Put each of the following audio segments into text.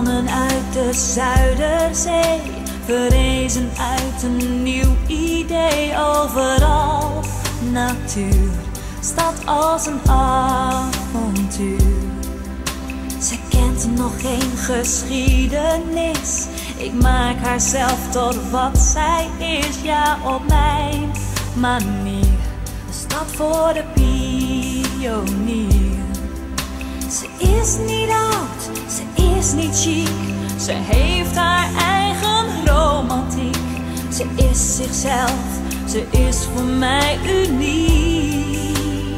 Mannen uit de Zuiderzee verrezen uit een nieuw idee. Overal natuur, stad als een avontuur. Ze kent nog geen geschiedenis. Ik maak haar zelf tot wat zij is, ja, op mijn manier. Een stad voor de pionier. Ze is niet oud, ze is niet chic. Ze heeft haar eigen romantiek. Ze is zichzelf, ze is voor mij uniek.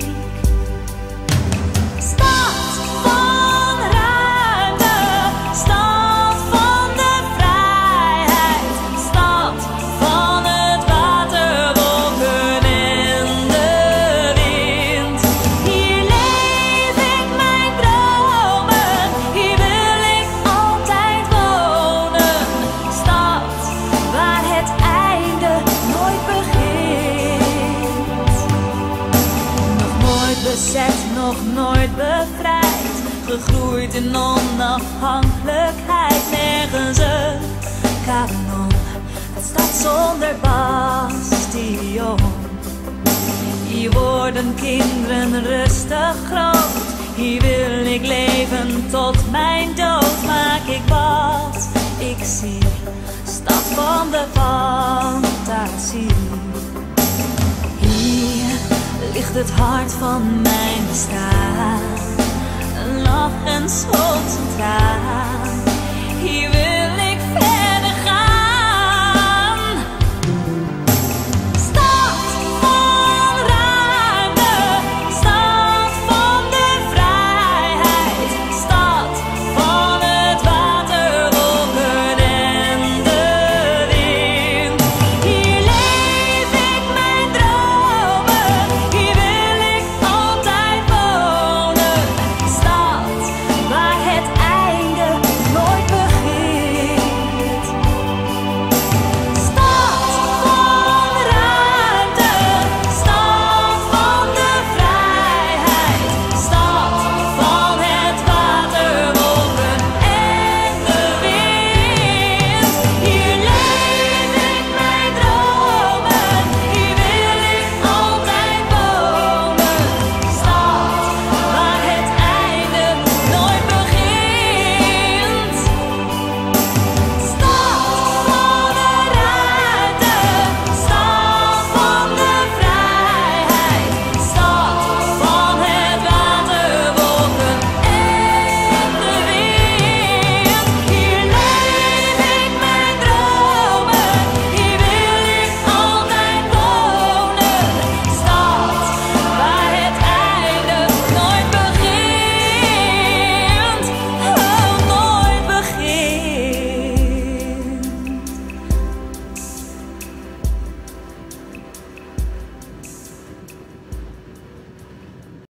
Stad van ruimte, stad van de vrijheid. Stad van het water, wolken en de wind. Hier leef ik mijn dromen, hier wil ik altijd wonen. Stad waar het einde nooit begint. Nog nooit bezet, nog nooit bevrijd. Gegroeid in onafhankelijkheid. Nergens een kanon, het stad zonder bastion. Hier worden kinderen rustig groot. Hier wil ik leven tot mijn dood. Maak ik wat ik zie, stad van de fantasie. Hier ligt het hart van mijn bestaan. Een lach en soms een traan.